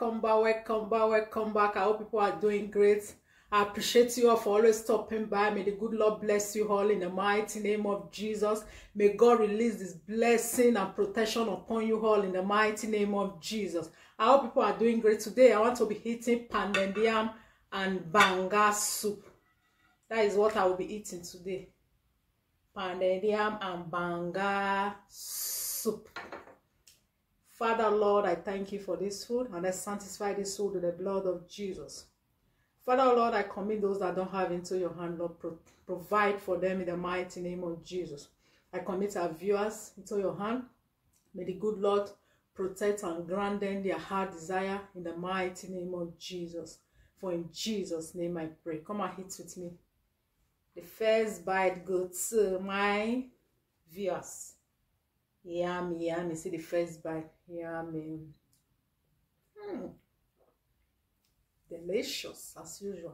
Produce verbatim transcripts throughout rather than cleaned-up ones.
welcome back, welcome back, welcome back. I hope people are doing great. I appreciate you all for always stopping by. May the good Lord bless you all in the mighty name of Jesus. May God release this blessing and protection upon you all in the mighty name of Jesus. I hope people are doing great today. I want to be eating pounded yam and banga soup. That is what I will be eating today. Pounded yam and banga soup. Father, Lord, I thank you for this food, and I sanctify this food with the blood of Jesus. Father, Lord, I commit those that don't have into your hand, Lord, pro provide for them in the mighty name of Jesus. I commit our viewers into your hand. May the good Lord protect and grant them their heart desire in the mighty name of Jesus. For in Jesus' name I pray. Come and eat with me. The first bite goes to my viewers. Yummy, yummy. See the first bite. Yummy. Hmm. Delicious as usual.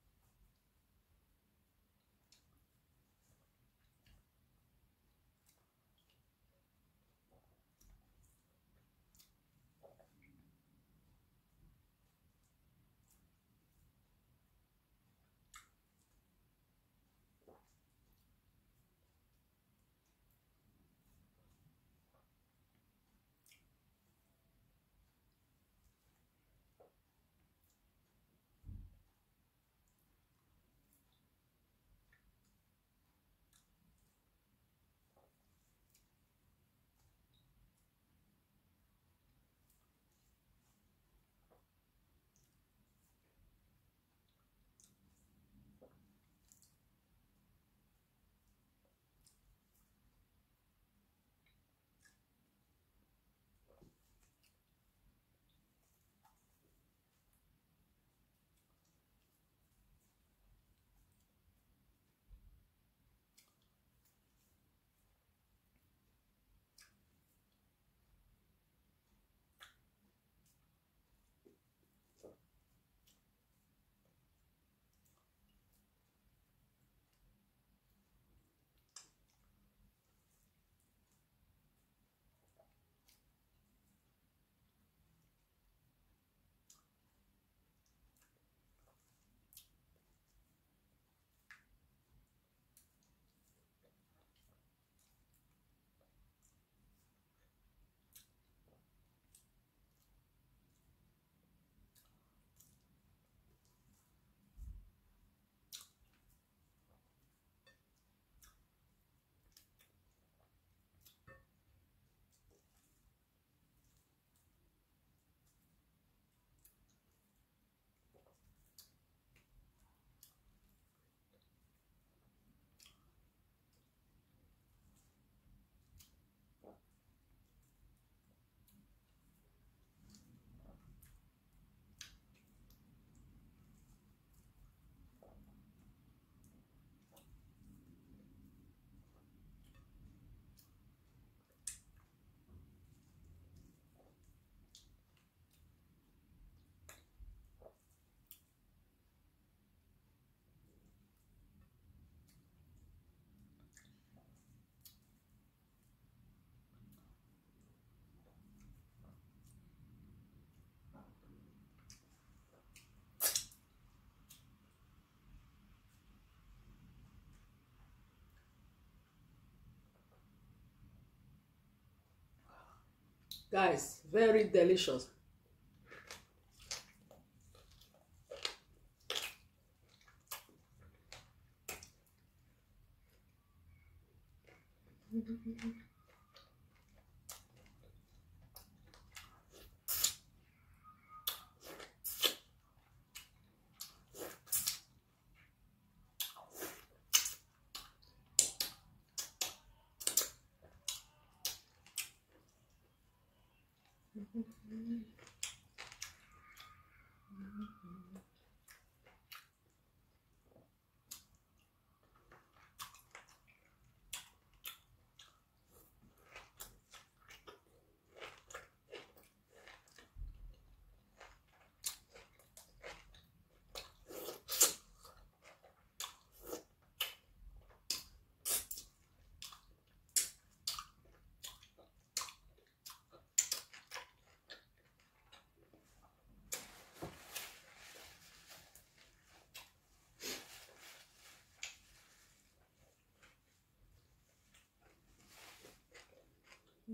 Guys, very delicious.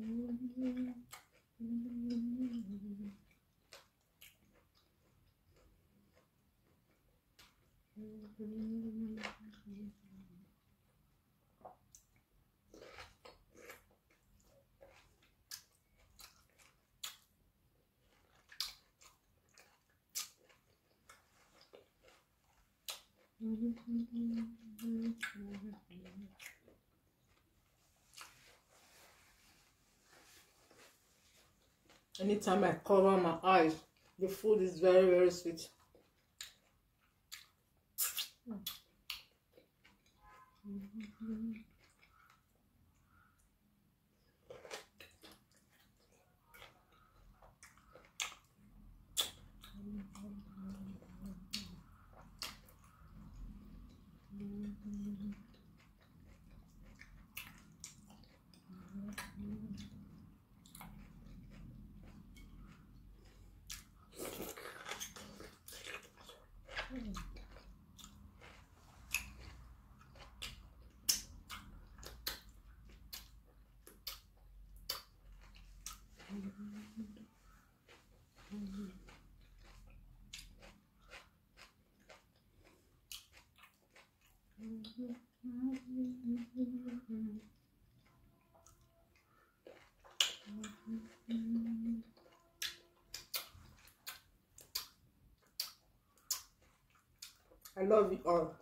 Anytime I cover my eyes, the food is very, very sweet. I love it all.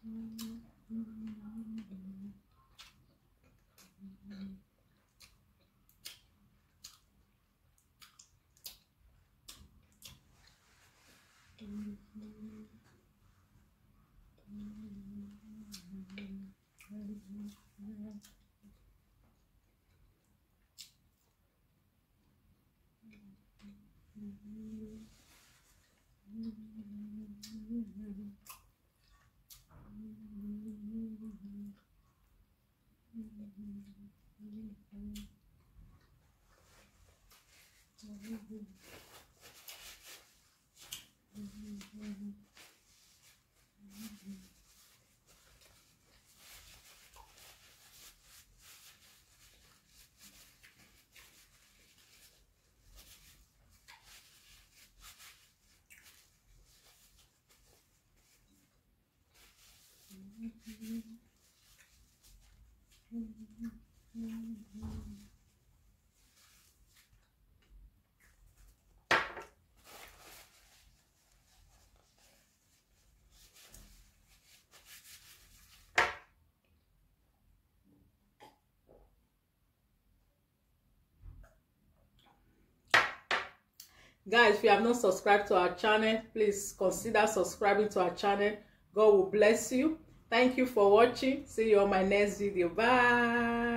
Guys, if you have not subscribed to our channel, please consider subscribing to our channel. God will bless you. Thank you for watching. See you on my next video. Bye.